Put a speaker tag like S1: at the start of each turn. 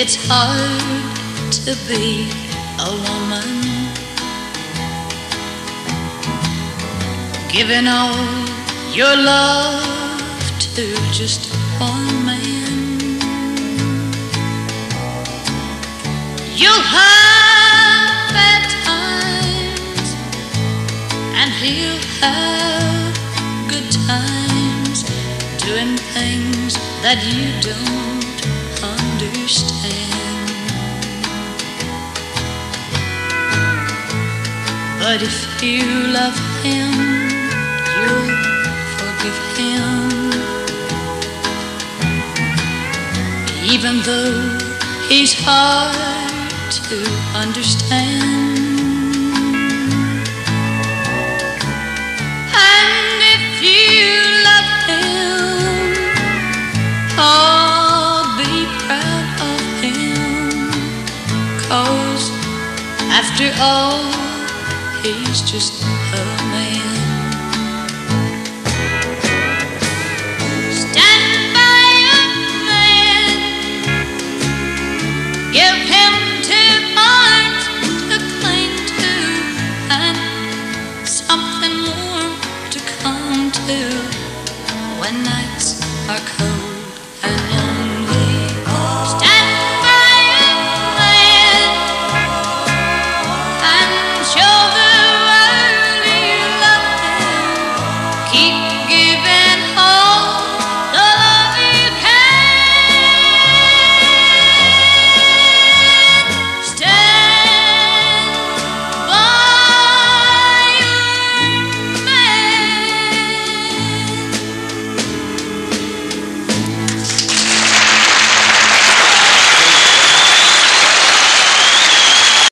S1: It's hard to be a woman, giving all your love to just one man. You'll have bad times, and he'll have good times, doing things that you don't understand. But if you love him, you'll forgive him, even though he's hard to understand. And if you love him, oh, be proud of him, 'cause after all, he's just a man.